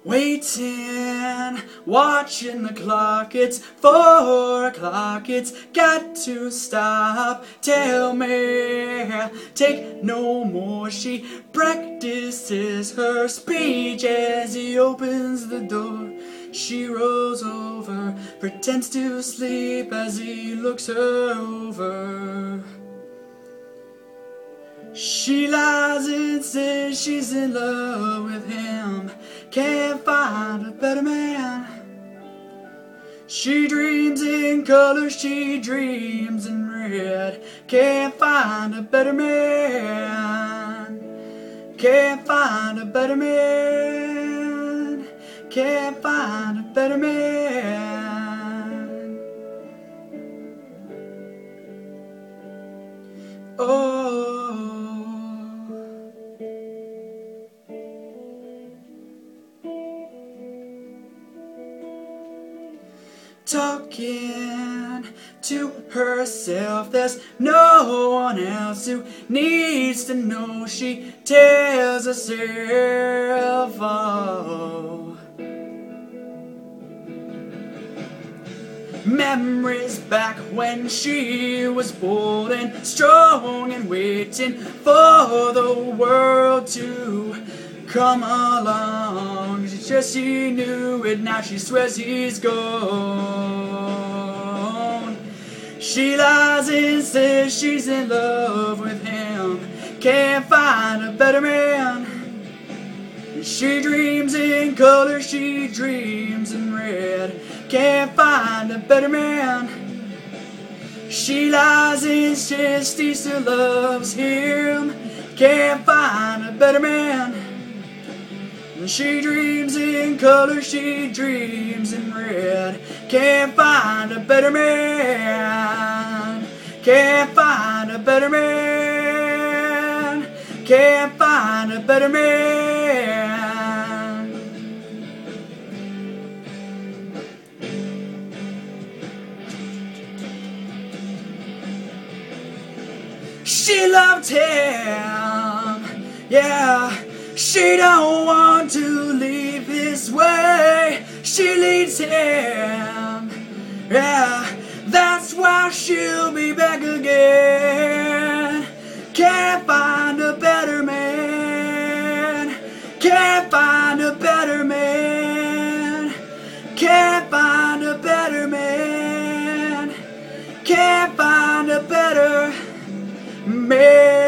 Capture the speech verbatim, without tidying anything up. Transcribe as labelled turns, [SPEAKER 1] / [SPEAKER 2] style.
[SPEAKER 1] Waiting, watching the clock, it's four o'clock, it's got to stop. Tell me, take no more. She practices her speech as he opens the door. She rolls over, pretends to sleep as he looks her over. She lies and says she's in love with him, can't find a better man. She dreams in color, she dreams in red, can't find a better man. Can't find a better man. Can't find a better man. Oh. Talking to herself, there's no one else who needs to know. She tells herself, oh, memories back when she was bold and strong and waiting for the world to come along. She just she knew it, now she swears he's gone. She lies and says she's in love with him, can't find a better man. She dreams in color, she dreams in red, can't find a better man. She lies and says she still loves him, can't find a better man. She dreams in color, she dreams in red, can't find a better man. Can't find a better man. Can't find a better man. She loved him, yeah. She don't want to leave this way. She leads him, yeah. That's why she'll be back again. Can't find a better man. Can't find a better man. Can't find a better man. Can't find a better man.